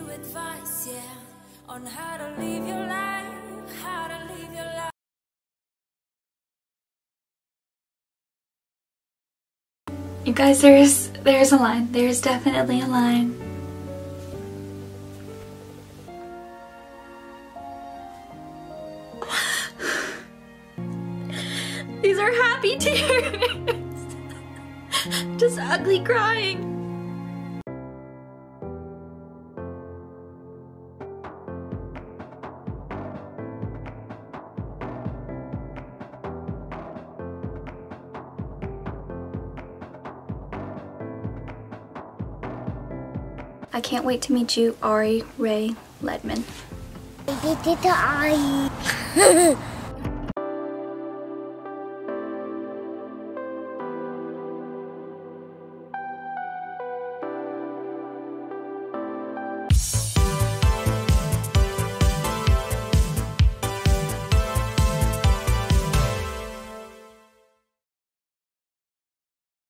advice, yeah, on how to live your life, how to live your life. You guys, there's a line. There's definitely a line. These are happy tears. Just ugly crying. I can't wait to meet you, Ari Ray Ledman. I did it to Ari.